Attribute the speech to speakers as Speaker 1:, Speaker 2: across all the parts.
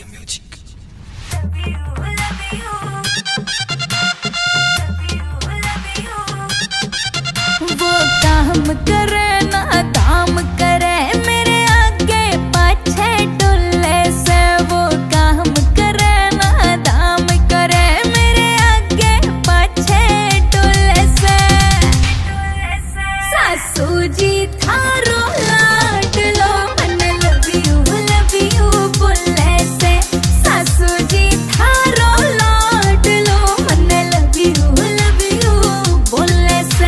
Speaker 1: SBM Music।
Speaker 2: वो काम करे ना दाम करे, मेरे आगे पाछे डुले से। वो काम करे ना दाम करे, मेरे आगे पाछे डुले से। सासू जी थारो लाडलो, मन लव यू बोले से। सासू जी थारो लाडलो, मन लव यू बोले से।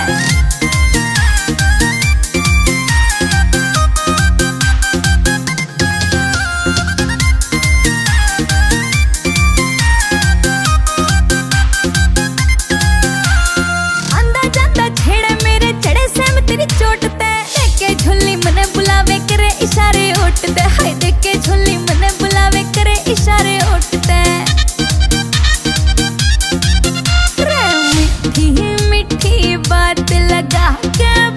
Speaker 2: चोटते देखे झोली मने बुलावे करे इशारे उठते। हाय देखे झोली मने बुलावे करे इशारे उठते। रे मीठी मीठी बात लगा के